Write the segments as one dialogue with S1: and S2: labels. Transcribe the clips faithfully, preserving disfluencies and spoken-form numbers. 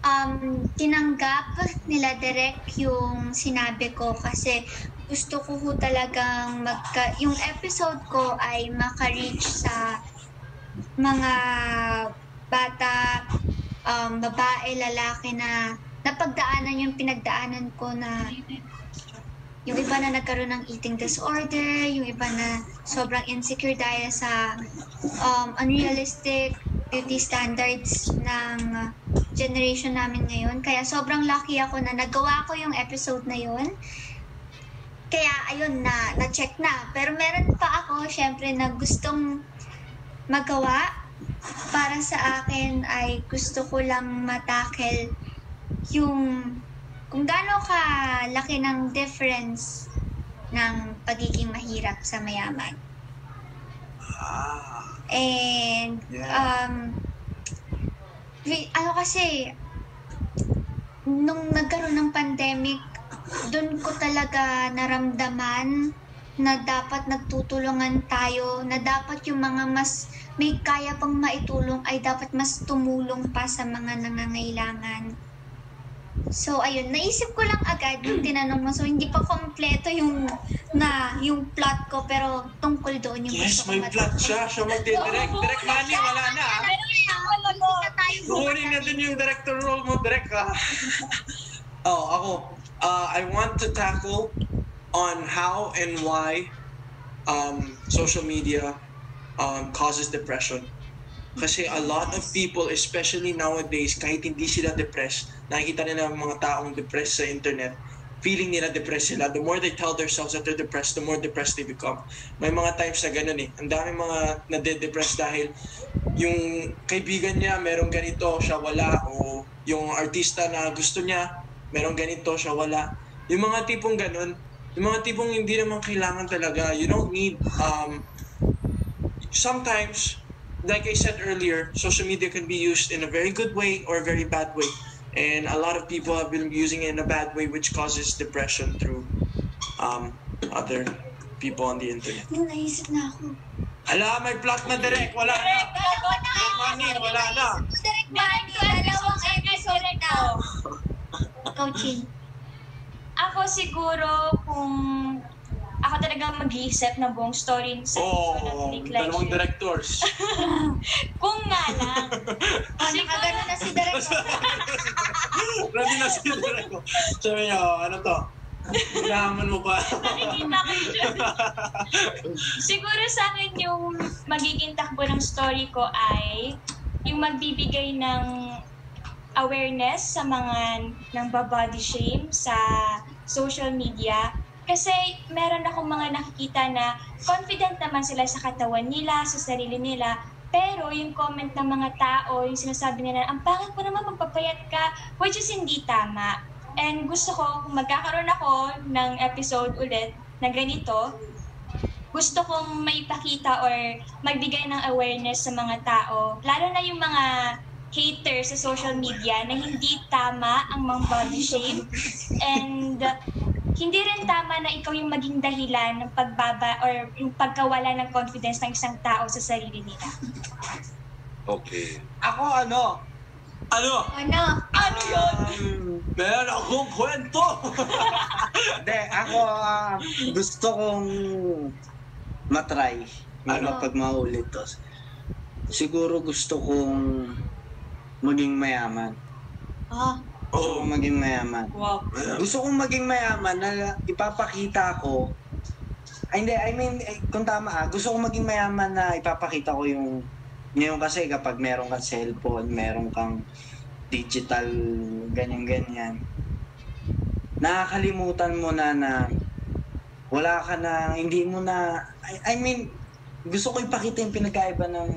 S1: um, tinanggap nila direct yung sinabi ko kasi gusto ko ho talagang magka, yung episode ko ay maka-reach sa mga bata, um, babae, lalaki na napagdaanan yung pinagdaanan ko na yung iba na nagkaroon ng eating disorder, yung iba na sobrang insecure dahil sa um, unrealistic beauty standards ng generation namin ngayon. Kaya sobrang lucky ako na nagawa ko yung episode na yun. Kaya ayun na, na-check na. Pero meron pa ako, syempre, na gustong magawa. Para sa akin ay gusto ko lang matakel yung kung gaano ka laki ng difference ng pagiging mahirap sa mayaman.
S2: Ah,
S1: And,
S2: yeah.
S1: um, we, ano kasi, nung nagkaroon ng pandemic, doon ko talaga naramdaman na dapat nagtutulungan tayo, na dapat yung mga mas may kaya pang maitulong ay dapat mas tumulong pa sa mga nangangailangan. So, ayun, naisip ko lang agad yung tinanong mo. So, hindi pa kompleto yung na yung plot ko, pero tungkol doon yung
S2: Yes,
S1: gusto ko
S2: may
S1: matukoy.
S2: plot siya. Siya magdidirect. Direct money, wala na. ah. Kukunin na din yung director role mo, direct ha. Oh, ako. Uh, I want to tackle on how and why um, social media um, causes depression. Kasi a lot of people, especially nowadays, kahit hindi sila depressed, nakikita nila ang mga taong depressed sa internet, feeling nila depressed sila. The more they tell themselves that they're depressed, the more depressed they become. May mga times na ganun eh. Ang dami mga nade-depress dahil yung kaibigan niya, merong ganito, siya wala. O yung artista na gusto niya, merong ganito, siya wala. Yung mga tipong ganun, yung mga tipong hindi naman kailangan talaga. You don't need, um, sometimes, like I said earlier, social media can be used in a very good way or a very bad way. And a lot of people have been using it in a bad way, which causes depression through um, other people on the internet.
S1: Yung naisip na ako.
S2: Ala, may plot na direct. Wala na. Direct money, wala na.
S1: Direct money, dalawang episode na. Ikaw, Chin.
S3: Ako siguro kung ako talagang mag-iisip ng buong story sa
S2: Oo,
S3: episode ng
S2: oh,
S3: Flick Like
S2: dalawang
S3: Shit.
S2: directors.
S3: Kung nga lang.
S1: Oh, nakagano na si Direk.
S2: Ready na si direct ko. Sabi niya, oh, ano to? Hinahaman mo pa.
S3: Nakikita ko yun. Siguro sa akin yung magiging takbo ng story ko ay yung magbibigay ng awareness sa mga nang body shame sa social media. Kasi meron akong mga nakikita na confident naman sila sa katawan nila, sa sarili nila, pero yung comment ng mga tao, yung sinasabi nila, ang pangit mo naman magpapayat ka, which is hindi tama. And gusto ko, kung magkakaroon ako ng episode ulit na ganito, gusto kong maipakita or magbigay ng awareness sa mga tao, lalo na yung mga haters sa social media na hindi tama ang mga body shame. And uh, hindi rin tama na ikaw yung maging dahilan ng pagbaba or yung pagkawala ng confidence ng isang tao sa sarili nila.
S2: Okay.
S4: Ako ano?
S2: Ano?
S1: Ano?
S3: Ano yun?
S4: Um,
S2: Meron akong kwento!
S4: Hindi, ako ah, gusto kong matry.
S2: Ano?
S4: Ano? Pag maulit to. Siguro gusto kong maging mayaman.
S1: Oh,
S4: Gusto kong maging mayaman.
S3: Wow.
S4: Gusto kong maging mayaman na ipapakita ko. Ay, hindi, I mean, eh, kung tama ah, gusto kong maging mayaman na ipapakita ko yung ngayon kasi kapag meron kang cellphone, meron kang digital ganyan-ganyan, nakakalimutan mo na na wala ka na, hindi mo na, I, I mean, gusto ko ipakita yung pinagkaiba ng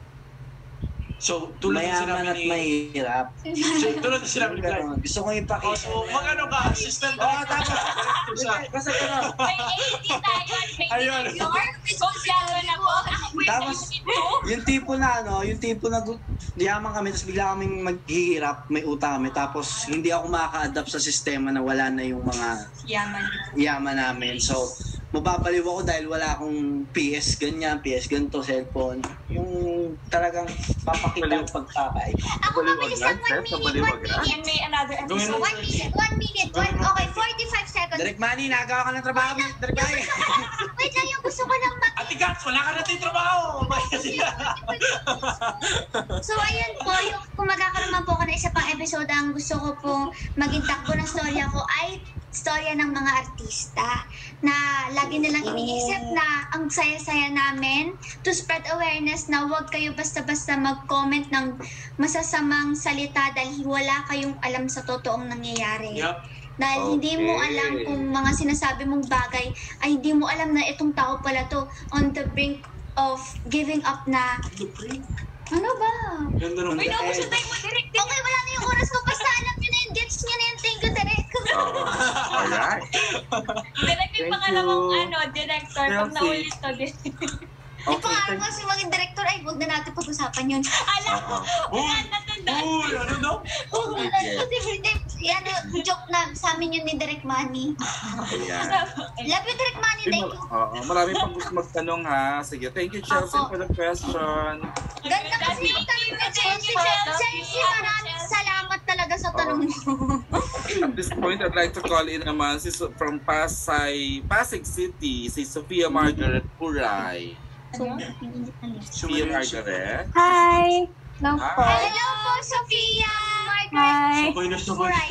S2: So, tulad ng sinabi
S4: mayaman at
S2: ni...
S4: mahirap.
S2: So, tulad ng sinabi ni Clyde.
S4: Ganon. Gusto ko
S2: Oh,
S4: ipakita.
S2: so, mag-ano ka, assistant
S4: Oo,
S2: director
S4: tama.
S2: sa director sa...
S4: Basta gano'n.
S3: May A D tayo at may
S2: Ayun.
S3: director. Konsyado na po. Ako po yung
S4: Tapos,
S3: ito.
S4: yung tipo na ano, yung tipo na gu- yaman kami, tapos bigla kaming maghihirap, may utang kami, tapos hindi ako makaka-adapt sa sistema na wala na yung mga
S3: Yaman.
S4: yaman namin. So, mababaliw ako dahil wala akong P S ganyan, P S ganito, cellphone. Yung talagang papakita ang pagkakay.
S1: Ako mabilis lang, one minute, one minute.
S3: And may another episode.
S1: One minute, one minute, one, okay, forty-five seconds.
S2: Direct Manny, nagawa ka ng trabaho. Direct Manny.
S1: Wait lang, yung gusto ko lang mag-
S2: Ate Gats, wala ka natin trabaho.
S1: So, ayun po, yung, kung magkakaroon man po ako ng isa pang episode, ang gusto ko po maging takbo ng storya ko ay storya ng mga artista na lagi nilang iniisip na ang saya-saya namin to spread awareness na huwag kayo basta-basta mag-comment ng masasamang salita dahil wala kayong alam sa totoong nangyayari.
S2: Yep.
S1: Dahil hindi mo
S5: Okay.
S1: alam kung mga sinasabi mong bagay ay hindi mo alam na itong tao pala to on the brink of giving up na. Ano ba?
S2: Ganda nung
S3: Uy, naubos na tayo mo direct.
S1: Okay, wala na yung oras ko. Basta alam nyo na yun. Gets nyo na yun. Thank you, Direk.
S5: Oo. Alright.
S3: Direct yung
S5: Thank
S3: pangalawang
S5: you.
S3: ano, director. Pag
S5: Chelsea.
S3: naulit to, direct.
S1: Yung
S5: Okay,
S1: pangalan
S5: thank
S1: ko si maging director ay huwag na natin pag-usapan yun.
S3: Alam ko,
S5: Oo.
S3: wala natandaan.
S2: Uy, ano daw?
S1: Huwag na natin. Kasi hindi, ano, joke na sa amin yun ni Direk Manny.
S5: Ayan.
S1: Love you, Direk Manny. Thank you.
S5: Oo, marami pang gusto magtanong ha. Sige, thank you Chelsea
S1: Opo.
S5: for the question.
S1: Ganda kasi yung tanong ni Chelsea. Chelsea, maraming salamat talaga sa tanong mo.
S5: At this point, I'd like to call in naman si So- from Pasay, Pasig City, si Sofia Margaret Puray. Sofia Margaret.
S6: Hi! Hello
S5: Hi.
S6: po.
S1: Hello po, Sophia. Margaret.
S6: Hi!
S2: Sabay na sabay.
S1: Hi.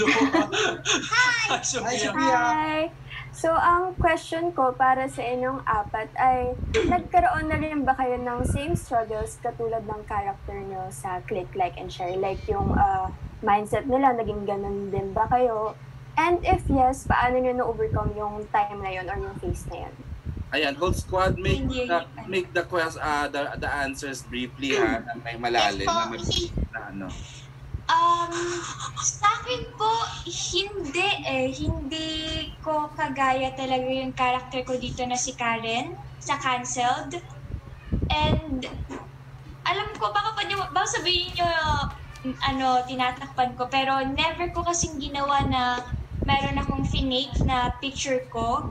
S2: Hi,
S4: Hi,
S2: Sophia.
S4: Sophia.
S6: Hi! So, ang question ko para sa inyong apat ay, nagkaroon na rin ba kayo ng same struggles katulad ng character nyo sa Click, Like, and Share? Like yung uh, mindset nila, naging ganun din ba kayo? And if yes, paano nyo na-overcome yung time na yun or yung phase na yun?
S5: Ayan, whole squad, make
S3: Hindi.
S5: the, make the quest, uh, the, the answers briefly ha, na may malalim
S1: Yes po.
S5: na, mag- na ano.
S3: Um, sa akin po, hindi eh. Hindi ko kagaya talaga yung character ko dito na si Karen sa Cancelled. And alam ko, baka, pa niyo, baka sabihin nyo, ano, tinatakpan ko. Pero never ko kasing ginawa na meron akong finake na picture ko.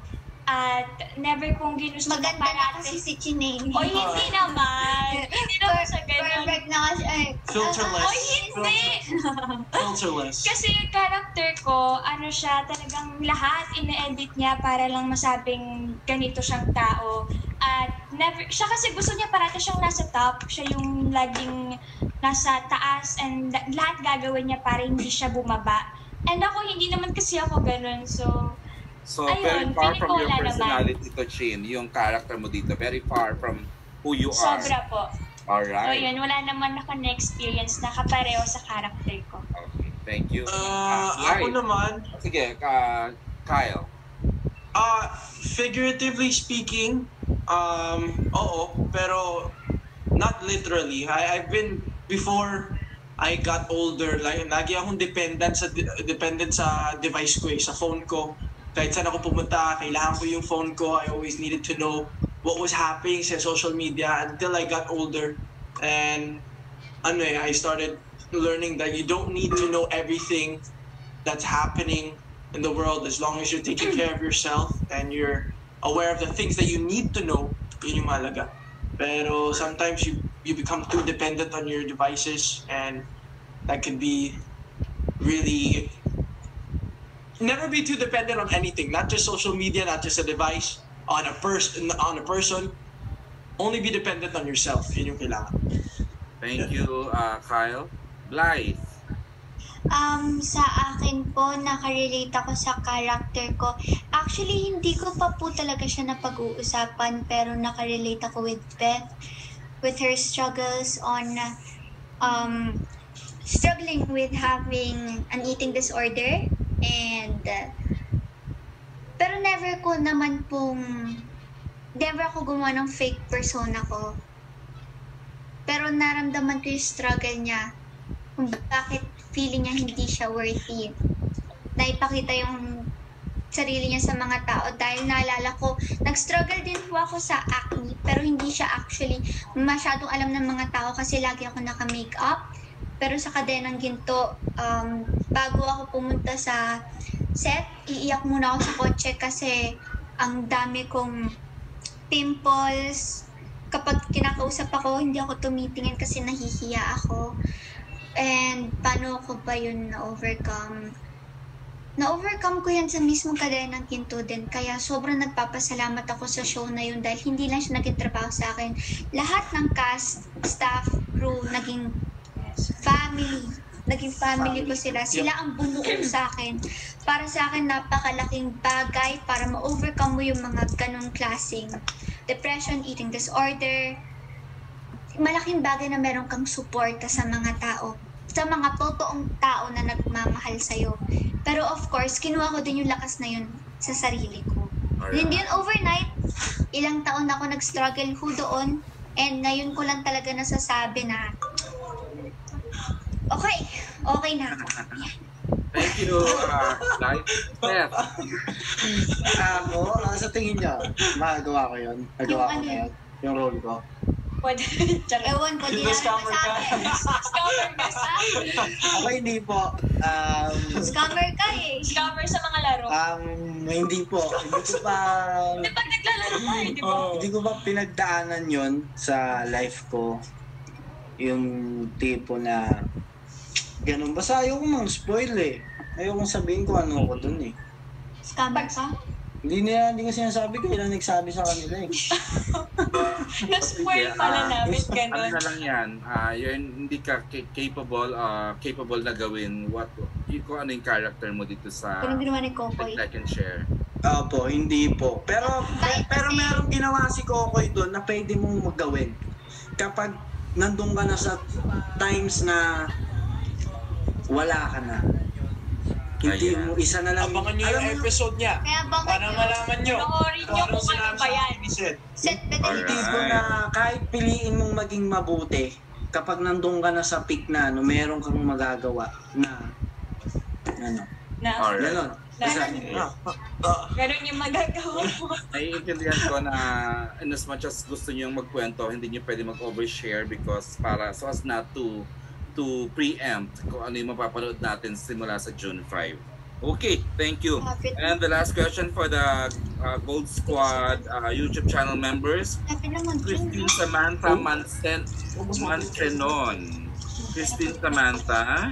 S3: At never kong ginusto
S1: Maganda na kasi si Chinay.
S3: O hindi naman. Hindi naman sa ganun.
S1: Perfect na kasi. Ay,
S2: Filterless.
S3: O hindi.
S2: Filterless.
S3: Kasi yung character ko, ano siya, talagang lahat ine-edit niya para lang masabing ganito siyang tao. At never, siya kasi gusto niya parati siyang nasa top, siya yung laging nasa taas and la- lahat gagawin niya para hindi siya bumaba. And ako, hindi naman kasi ako ganun, so...
S5: So,
S3: Ayun,
S5: very far
S3: feeling
S5: from
S3: ko
S5: your
S3: wala naman.
S5: personality to Chin, yung character mo dito, very far from who you are.
S3: Sobra po. So
S5: Alright.
S3: yun, wala naman ako na-experience na kapareho sa character ko.
S5: Okay, thank you.
S2: Uh,
S5: Ah,
S2: ako
S5: right.
S2: naman,
S5: Sige, uh, Kyle.
S2: uh, figuratively speaking, um, oo, pero not literally. I, I've been, before I got older, like, lagi akong dependent sa, dependent sa device ko eh, sa phone ko. Kahit saan ako pumunta, kailangan ko yung phone ko. I always needed to know what was happening sa social media until I got older. And ano eh, I started learning that you don't need to know everything that's happening in the world as long as you're taking care of yourself and you're aware of the things that you need to know. Yun yung mahalaga. Pero sometimes you, you become too dependent on your devices and that could be really... Never be too dependent on anything, not just social media, not just a device, on a person, on a person. Only be dependent on yourself. Yun yung kailangan.
S5: Thank you, uh, Kyle. Blythe.
S1: Um, sa akin po, nakarelate ako sa character ko. Actually, hindi ko pa po talaga siya napag-uusapan, pero nakarelate ako with Beth, with her struggles on um, struggling with having an eating disorder. And, uh, pero never ko naman pong, never ako gumawa ng fake persona ko. Pero naramdaman ko yung struggle niya kung bakit feeling niya hindi siya worthy. Naipakita yung sarili niya sa mga tao dahil naalala ko, nag-struggle din po ako sa acne pero hindi siya actually masyadong alam ng mga tao kasi lagi ako naka-makeup. Pero sa Kadenang Ginto, um, bago ako pumunta sa set, iiyak muna ako sa kotse kasi ang dami kong pimples. Kapag kinakausap ako, hindi ako tumitingin kasi nahihiya ako. And paano ko ba yun na-overcome? Na-overcome ko yan sa mismong kadena ng Kinto din. Kaya sobrang nagpapasalamat ako sa show na yun dahil hindi lang siya naging trabaho sa akin. Lahat ng cast, staff, crew, naging family. Naging family ko sila. Sila ang bumuo sa akin. Para sa akin, napakalaking bagay para ma-overcome mo yung mga ganong klaseng depression, eating disorder. Malaking bagay na meron kang suporta sa mga tao. Sa mga totoong tao na nagmamahal sa'yo. Pero of course, kinuha ko din yung lakas na yun sa sarili ko.
S5: Alright.
S1: Hindi yun overnight. Ilang taon ako nag-struggle ho doon. And ngayon ko lang talaga nasasabi na okay, okay na ako.
S5: Thank you, uh, Light. Steph.
S4: Ako, ah, sa tingin niyo, magagawa ko yun. Nagawa ko
S1: Yung ano
S4: na
S1: yun?
S4: yun. Yung role ko.
S3: Pwede. Charot.
S1: Ewan ko, di na
S2: Scammer
S1: naman sa
S2: ka.
S1: akin.
S3: Scammer ka sa
S4: Ako hindi po. Um,
S1: Scammer ka eh.
S3: Scammer sa mga laro.
S4: um, hindi po. Hindi ko pa...
S3: Hindi pag naglalaro tayo, di ba?
S2: Oh.
S4: Hindi ko ba pinagdaanan yun sa life ko? Yung tipo na... Ganun. Basta ayoko mang spoil eh. Ayoko sabihin ko ano ako dun eh.
S1: Scammer ka?
S4: Hindi nila, hindi ko sinasabi ko. Ilang nagsabi sa kanila eh.
S3: Na-spoil pala namin,
S5: Ano
S3: gano'n.
S5: na lang yan, ah yun, hindi ka ca- capable uh, capable na gawin what y- kung ano yung character mo dito sa
S1: Ganun ginawa ni Kokoy.
S5: Like and Share.
S4: Opo, hindi po. Pero pe- pero meron ginawa si Kokoy doon na pwede mong magawin. Kapag nandun ka na sa times na wala ka na. Hindi
S5: Ayan.
S4: mo isa na lang.
S2: Abangan nyo
S4: Alam
S2: yung
S4: mo,
S2: episode niya.
S1: Kaya bakit
S2: Para malaman nyo.
S3: Panoorin nyo kung ano ba yan.
S2: Set.
S1: set the
S5: Alright.
S4: tipo na kahit piliin mong maging mabuti, kapag nandun ka na sa peak na ano, meron kang magagawa na ano.
S3: Na,
S5: Alright.
S4: Ganon. Basta,
S2: Ah, ah,
S3: gano'n yung magagawa mo.
S5: Naiintindihan ko na in as much as gusto niyo magkwento, hindi niyo pwede mag-overshare because para so as not to to preempt kung ano yung mapapanood natin simula sa June fifth. Okay, thank you.
S1: Lapit,
S5: And the last question for the uh, Gold Squad uh, YouTube channel members,
S1: lapit naman dyan.
S5: Christine Samantha Mansen Mansenon. Christine Samantha.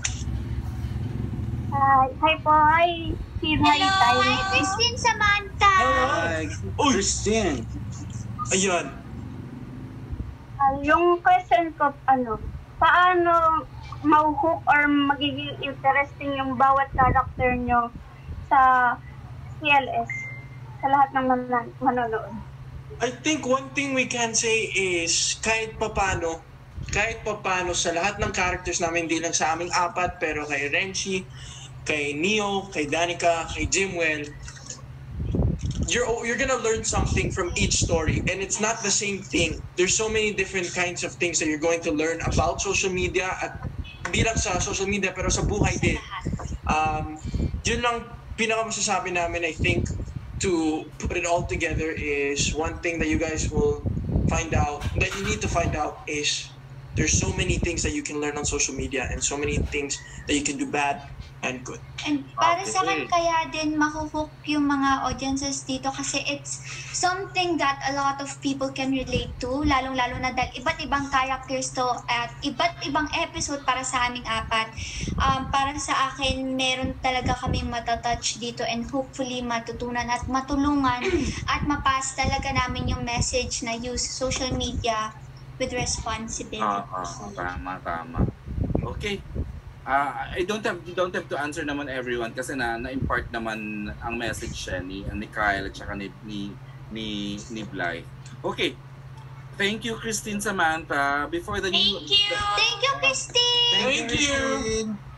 S7: Hi, hi po. Hi, Team
S1: Hello,
S7: Hi
S1: hi Christine Samantha.
S4: Ay,
S2: Uy!
S4: Christine.
S2: Ayan.
S7: Uh, yung question ko, ano, paano ma-hook or magiging interesting yung bawat character nyo sa C L S, sa lahat ng man- manonood?
S2: I think one thing we can say is kahit papano, kahit papano sa lahat ng characters namin, hindi lang sa aming apat, pero kay Renchi, kay Neo, kay Danica, kay Jimwell, you're you're gonna learn something from each story, and it's not the same thing. There's so many different kinds of things that you're going to learn about social media at di lang sa social media pero sa buhay din. Um, yun lang pinaka masasabi namin, I think, to put it all together is one thing that you guys will find out, that you need to find out is there's so many things that you can learn on social media and so many things that you can do bad and good.
S1: And para sa akin
S5: Okay.
S1: kaya din makuhook yung mga audiences dito kasi it's something that a lot of people can relate to, lalong-lalo na dahil iba't ibang characters to at iba't ibang episode para sa aming apat. Um, para sa akin, meron talaga kaming matatouch dito and hopefully matutunan at matulungan at mapass talaga namin yung message na use social media with responsibility.
S5: Ah, ah, tama, tama. Okay. Ah, I don't have you don't have to answer naman everyone kasi na na-impart naman ang message siya ni ni Kyle at saka ni ni ni, ni Blythe. Okay. Thank you, Christine Samantha. Before the new
S3: Thank you!
S1: Thank you, Christine!
S2: Thank you!
S4: Christine.